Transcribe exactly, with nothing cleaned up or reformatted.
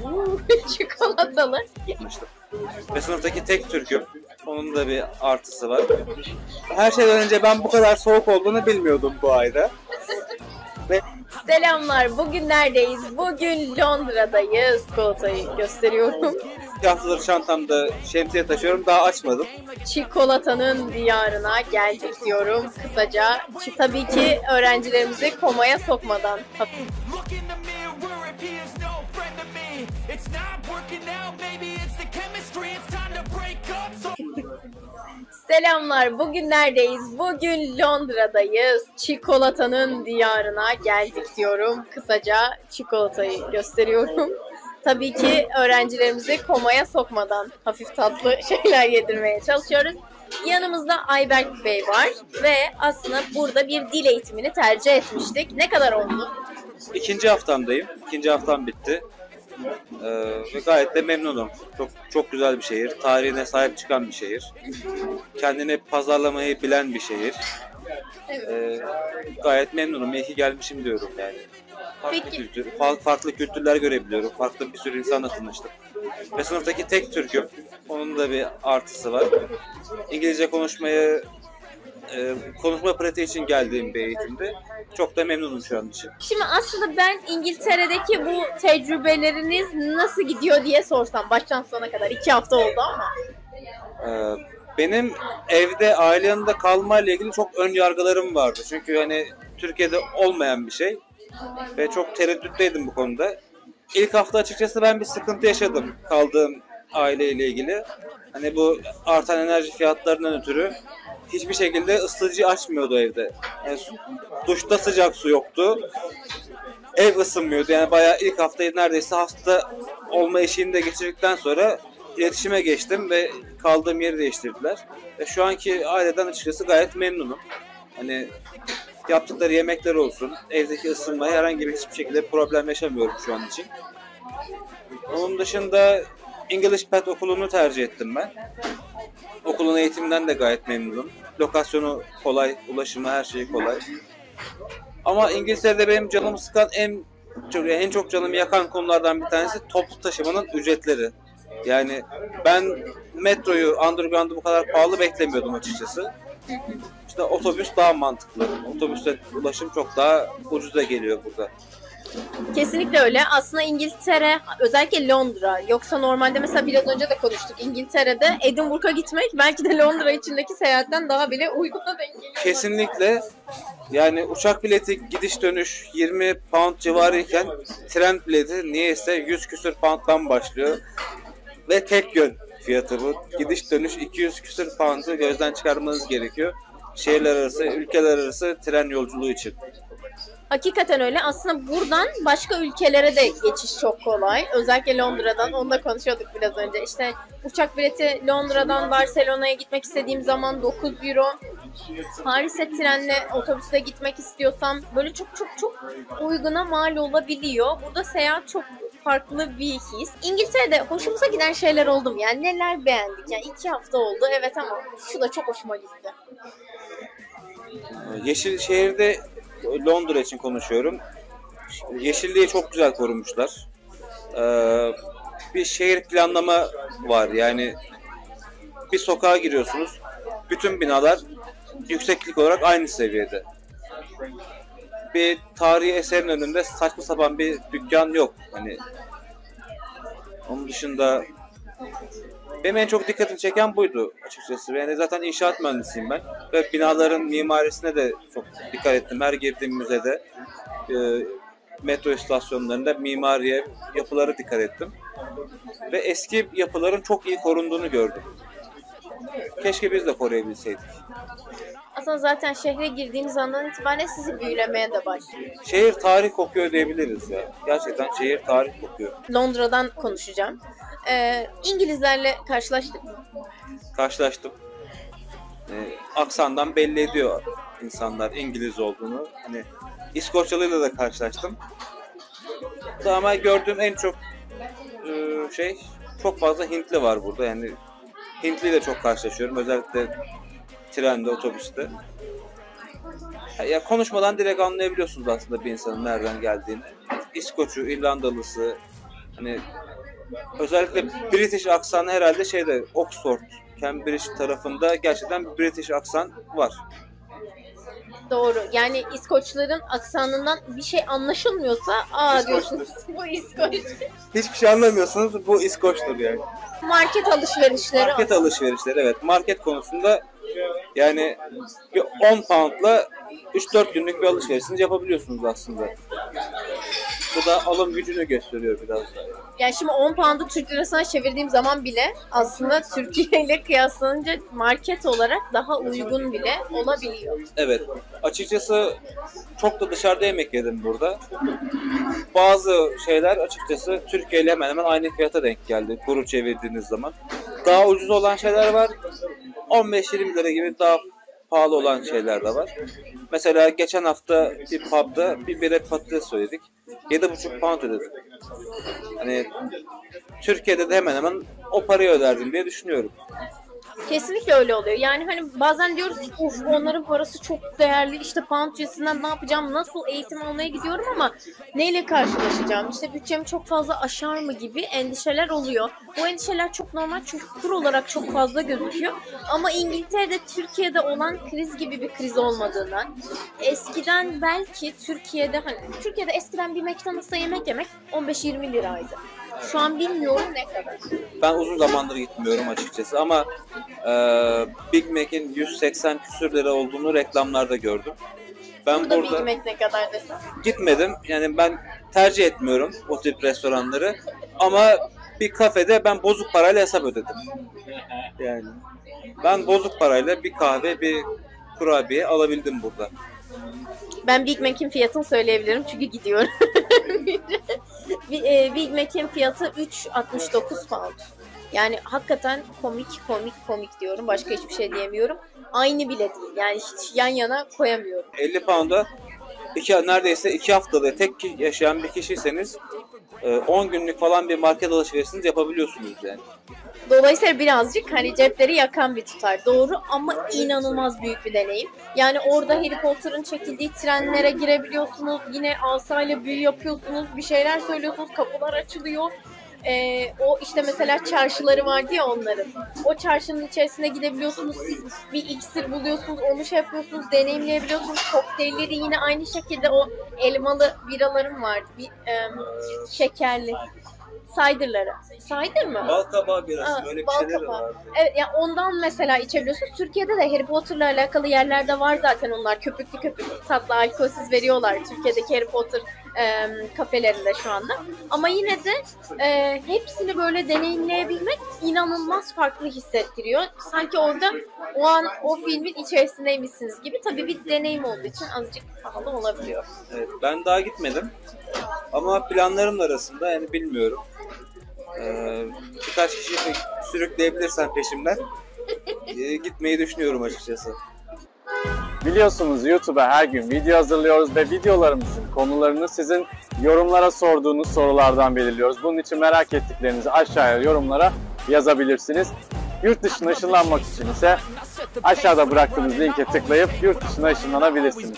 Çikolatalı. Gitmiştim. Ve sınıftaki tek Türk'üm. Onun da bir artısı var. Her şeyden önce ben bu kadar soğuk olduğunu bilmiyordum bu ayda. Ve Selamlar. Bugün neredeyiz? Bugün Londra'dayız. Çikolatayı gösteriyorum. bir haftadır çantamda şemsiye taşıyorum. Daha açmadım. Çikolatanın diyarına geldik diyorum kısaca. Ç- Tabii ki öğrencilerimizi komaya sokmadan. Look in the mirror, it appears no friend to me. It's not working out, maybe it's the chemistry. It's time to break up. So Selamlar. Bugün neredeyiz? Bugün Londra'dayız. Çikolatanın diyarına geldik diyorum kısaca. Çikolatayı gösteriyorum. Tabii ki öğrencilerimizi komaya sokmadan hafif tatlı şeyler yedirmeye çalışıyoruz. Yanımızda Ayberk Bey var ve aslında burada bir dil eğitimini tercih etmiştik. Ne kadar oldu? İkinci haftamdayım. İkinci haftam bitti. Ee, ve gayet de memnunum. Çok çok güzel bir şehir. Tarihine sahip çıkan bir şehir. Kendini pazarlamayı bilen bir şehir. Ee, gayet memnunum. İyi ki gelmişim diyorum yani. Farklı, Peki. kültür, fa- farklı kültürler görebiliyorum. Farklı bir sürü insanla tanıştım. Ve sınıftaki tek Türk'üm. Onun da bir artısı var. İngilizce konuşmayı e, konuşma pratiği için geldiğim bir eğitimde. Çok da memnunum şu an için. Şimdi aslında ben İngiltere'deki bu tecrübeleriniz nasıl gidiyor diye sorsam baştan sona kadar iki hafta oldu ama. Ee, benim evde aile yanında kalma ile ilgili çok ön yargılarım vardı. Çünkü hani Türkiye'de olmayan bir şey ve çok tereddütteydim bu konuda. İlk hafta açıkçası ben bir sıkıntı yaşadım kaldığım aileyle ilgili. Hani bu artan enerji fiyatlarından ötürü hiçbir şekilde ısıtıcı açmıyordu evde. Yani su- duşta sıcak su yoktu. Ev ısınmıyordu. Yani bayağı ilk haftayı neredeyse hasta olma eşiğinde geçirdikten sonra iletişime geçtim ve kaldığım yeri değiştirdiler. Ve şu anki aileden açıkçası gayet memnunum. Hani yaptıkları yemekler olsun, evdeki ısınmaya herhangi bir hiçbir şekilde problem yaşamıyorum şu an için. Onun dışında English Pet okulunu tercih ettim ben. Okulun eğitiminden de gayet memnunum. Lokasyonu kolay, ulaşımı her şeyi kolay. Ama İngiltere'de benim canımı sıkan en çok, en çok canımı yakan konulardan bir tanesi toplu taşımanın ücretleri. Yani ben metroyu, underground'u bu kadar pahalı beklemiyordum açıkçası. İşte otobüs daha mantıklı. Otobüste ulaşım çok daha ucuza geliyor burada. Kesinlikle öyle. Aslında İngiltere, özellikle Londra. Yoksa normalde mesela biraz önce de konuştuk. İngiltere'de Edinburgh'a gitmek belki de Londra içindeki seyahatten daha bile uyguna denk geliyor. Kesinlikle. Yani uçak bileti gidiş dönüş yirmi pound civarıyken tren bileti niyeyse yüz küsür pound'dan başlıyor. Ve tek yön fiyatı bu. Gidiş dönüş iki yüz küsür pound'u gözden çıkarmanız gerekiyor. Şehirler arası, ülkeler arası tren yolculuğu için. Hakikaten öyle. Aslında buradan başka ülkelere de geçiş çok kolay. Özellikle Londra'dan. Onunla konuşuyorduk biraz önce. İşte uçak bileti Londra'dan Barcelona'ya gitmek istediğim zaman dokuz euro. Paris'e trenle, otobüsle gitmek istiyorsam böyle çok çok çok uyguna mal olabiliyor. Burada seyahat çok farklı bir his. İngiltere'de hoşumuza giden şeyler oldu mu? Yani neler beğendik? Yani iki hafta oldu evet ama şu da çok hoşuma gitti. Yeşilşehir'de Londra için konuşuyorum. Yeşilliği çok güzel korumuşlar. Ee, bir şehir planlama var. Yani bir sokağa giriyorsunuz. Bütün binalar yükseklik olarak aynı seviyede. Bir tarihi eserin önünde saçma sapan bir dükkan yok. Hani onun dışında benim en çok dikkatimi çeken buydu açıkçası. Yani zaten inşaat mühendisiyim ben. Ve binaların mimarisine de çok dikkat ettim. Her girdiğim müzede, e, metro istasyonlarında mimariye, yapılara dikkat ettim. Ve eski yapıların çok iyi korunduğunu gördüm. Keşke biz de koruyabilseydik. Aslında zaten şehre girdiğiniz andan itibaren sizi büyülemeye de başlıyor. Şehir tarih kokuyor diyebiliriz ya. Gerçekten şehir tarih kokuyor. Londra'dan konuşacağım. Ee, İngilizlerle karşılaştık mı? Karşılaştım. E, aksandan belli ediyor insanlar İngiliz olduğunu. Hani İskoçyalıyla da karşılaştım. Ama gördüğüm en çok e, şey çok fazla Hintli var burada. Yani Hintli ile çok karşılaşıyorum. Özellikle trende, otobüste. Ya konuşmadan direkt anlayabiliyorsunuz aslında bir insanın nereden geldiğini. İskoç'u, İrlandalısı, hani Özellikle British aksanı herhalde şeyde Oxford, Cambridge tarafında gerçekten bir British aksan var. Doğru. Yani İskoçların aksanından bir şey anlaşılmıyorsa aa İskoç'tur. diyorsunuz bu İskoç. Hiçbir şey anlamıyorsunuz, bu İskoç'tur yani. Market alışverişleri. Market alışverişleri, evet. Market konusunda yani bir on poundla üç dört günlük bir alışverişinizi yapabiliyorsunuz aslında. Bu da alım gücünü gösteriyor biraz da. Yani şimdi on pound'u Türk lirasına çevirdiğim zaman bile aslında Türkiye ile kıyaslanınca market olarak daha uygun bile olabiliyor. Evet. Açıkçası çok da dışarıda yemek yedim burada. Bazı şeyler açıkçası Türkiye ile hemen hemen aynı fiyata denk geldi kuru çevirdiğiniz zaman. Daha ucuz olan şeyler var. on beş yirmi lira gibi daha pahalı olan şeyler de var. Mesela geçen hafta bir pub'da bir biret patates söyledik. yedi buçuk pound ödedik. Hani Türkiye'de de hemen hemen o parayı öderdim diye düşünüyorum. Kesinlikle öyle oluyor. Yani hani bazen diyoruz ki uf onların parası çok değerli, işte pound cinsinden ne yapacağım, nasıl eğitim almaya gidiyorum ama neyle karşılaşacağım, işte bütçemi çok fazla aşar mı gibi endişeler oluyor. Bu endişeler çok normal çünkü kur olarak çok fazla gözüküyor. Ama İngiltere'de Türkiye'de olan kriz gibi bir kriz olmadığından, eskiden belki Türkiye'de hani Türkiye'de eskiden bir McDonald's'ta yemek yemek on beş yirmi liraydı. Şu an bilmiyorum ne kadar. Ben uzun zamandır gitmiyorum açıkçası ama e, Big Mac'in yüz seksen küsür lira olduğunu reklamlarda gördüm. Ben Burada, burada Big Mac ne kadar desem. gitmedim. Yani ben tercih etmiyorum o tip restoranları. Ama bir kafede ben bozuk parayla hesap ödedim. Yani ben bozuk parayla bir kahve, bir kurabiye alabildim burada. Ben Big Mac'in fiyatını söyleyebilirim çünkü gidiyorum. Big Mac'in fiyatı üç altmış dokuz pound. Yani hakikaten komik komik komik diyorum. Başka hiçbir şey diyemiyorum. Aynı bile değil. Yani hiç yan yana koyamıyorum. elli pound'a iki, neredeyse iki haftada tek yaşayan bir kişiyseniz on günlük falan bir market alışverişiniz yapabiliyorsunuz yani. Dolayısıyla birazcık hani cepleri yakan bir tutar. Doğru ama inanılmaz büyük bir deneyim. Yani orada Harry Potter'ın çekildiği trenlere girebiliyorsunuz. Yine asayla büyü yapıyorsunuz. Bir şeyler söylüyorsunuz. Kapılar açılıyor. Ee, o işte mesela çarşıları vardı ya onların. O çarşının içerisine gidebiliyorsunuz. Siz bir iksir buluyorsunuz. Onu şey yapıyorsunuz. Deneyimleyebiliyorsunuz. Kokteylleri yine aynı şekilde o elmalı biralarım vardı. Bir e, şekerli. Cider'ları. Cider mı? Balkabağı birası Aa, böyle bir bal şeyler kabağı. var. Evet yani ondan mesela içebiliyorsunuz. Türkiye'de de Harry Potter'la alakalı yerlerde var zaten onlar. Köpüklü köpüklü tatlı alkolsüz veriyorlar Türkiye'deki Harry Potter e, kafelerinde şu anda. Ama yine de e, hepsini böyle deneyimleyebilmek inanılmaz farklı hissettiriyor. Sanki orada o an o filmin içerisindeymişsiniz gibi. Tabii bir deneyim olduğu için azıcık pahalı olabiliyor. Evet, ben daha gitmedim. Ama planlarım arasında yani bilmiyorum. Ee, birkaç kişi sürükleyebilirsen peşimden e, gitmeyi düşünüyorum açıkçası. Biliyorsunuz YouTube'a her gün video hazırlıyoruz ve videolarımızın konularını sizin yorumlara sorduğunuz sorulardan belirliyoruz. Bunun için merak ettiklerinizi aşağıya yorumlara yazabilirsiniz. Yurt dışına ışınlanmak için ise aşağıda bıraktığımız linke tıklayıp yurt dışına ışınlanabilirsiniz.